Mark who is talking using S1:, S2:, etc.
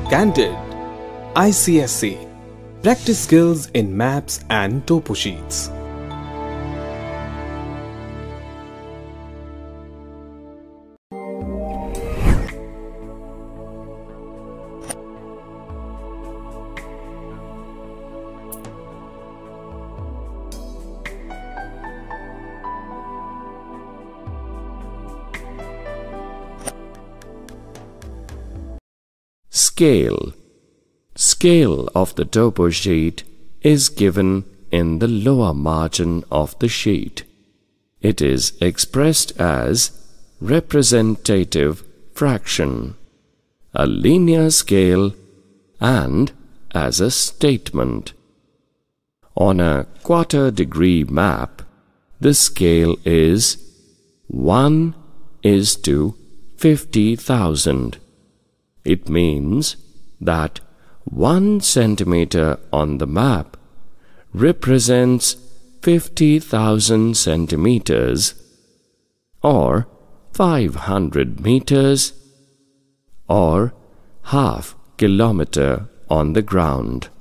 S1: Candid ICSE. Practice skills in maps and Toposheets.
S2: Scale. Scale of the topo sheet is given in the lower margin of the sheet. It is expressed as representative fraction, a linear scale, and as a statement. On a quarter-degree map, the scale is 1:50,000. It means that 1 centimeter on the map represents 50,000 centimeters, or 500 meters, or half kilometer on the ground.